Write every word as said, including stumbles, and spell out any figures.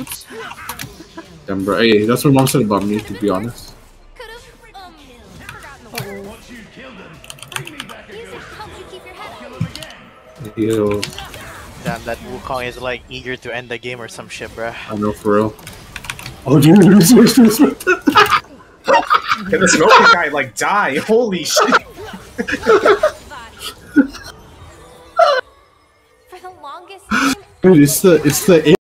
Damn, bro. Hey, that's what mom said about me, to be honest. Yo. Damn, that Wukong is like eager to end the game or some shit, bruh. I know, for real. Oh, dude, this was this one. Can the smoking guy like die? Holy shit! For the longest time. Dude, it's the it's the